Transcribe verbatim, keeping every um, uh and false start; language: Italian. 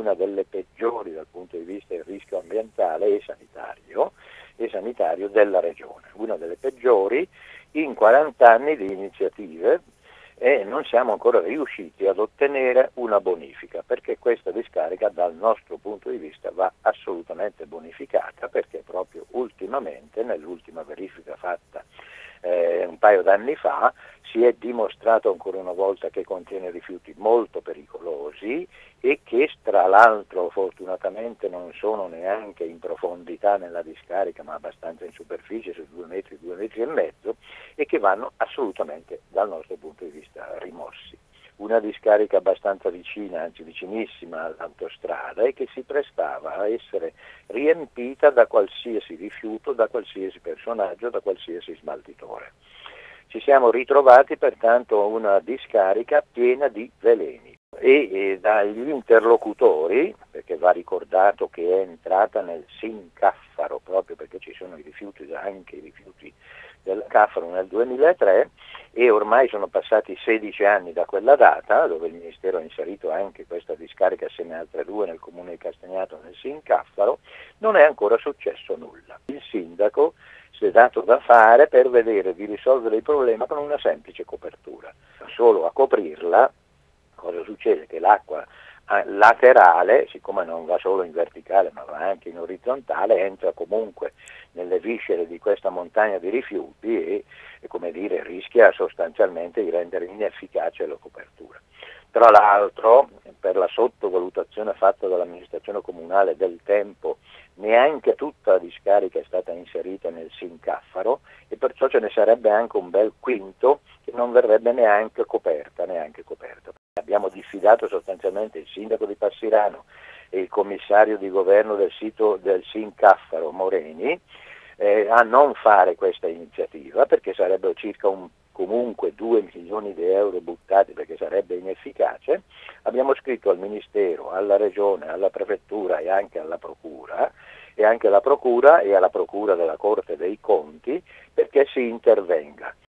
una delle peggiori dal punto di vista del rischio ambientale e sanitario, e sanitario della regione, una delle peggiori in quaranta anni di iniziative, e non siamo ancora riusciti ad ottenere una bonifica, perché questa discarica dal nostro punto di vista va assolutamente bonificata, perché proprio ultimamente, nell'ultima verifica fatta eh, un paio d'anni fa, si è dimostrato ancora una volta che contiene rifiuti molto pericolosi e che tra l'altro fortunatamente non sono neanche in profondità nella discarica, ma abbastanza in superficie, su due metri, due metri e mezzo, e che vanno assolutamente dal nostro punto di vista rimossi. Una discarica abbastanza vicina, anzi vicinissima all'autostrada, e che si prestava a essere riempita da qualsiasi rifiuto, da qualsiasi personaggio, da qualsiasi smaltitore. Ci siamo ritrovati pertanto una discarica piena di veleni e, e dagli interlocutori, perché va ricordato che è entrata nel SIN Caffaro, proprio perché ci sono i rifiuti, anche i rifiuti del Caffaro nel duemilatré, e ormai sono passati sedici anni da quella data, dove il Ministero ha inserito anche questa discarica assieme a altre due nel comune di Castagnato nel SIN Caffaro. Non è ancora successo nulla. Il sindaco si è dato da fare per vedere di risolvere il problema con una semplice copertura. Solo a coprirla, cosa succede? Che l'acqua laterale, siccome non va solo in verticale ma va anche in orizzontale, entra comunque nelle viscere di questa montagna di rifiuti e, e come dire, rischia sostanzialmente di rendere inefficace la copertura. Tra l'altro, per la sottovalutazione fatta dall'amministrazione comunale del tempo, neanche tutta la discarica è stata inserita nel SIN Caffaro, e perciò ce ne sarebbe anche un bel quinto che non verrebbe neanche coperta, neanche coperta. Abbiamo diffidato sostanzialmente il sindaco di Passirano e il commissario di governo del sito del SIN Caffaro, Moreni, eh, a non fare questa iniziativa, perché sarebbero circa un, comunque due milioni di euro buttati, perché sarebbe inefficace. Abbiamo scritto al Ministero, alla Regione, alla Prefettura e anche alla Procura, e anche alla Procura e alla Procura della Corte dei Conti, perché si intervenga.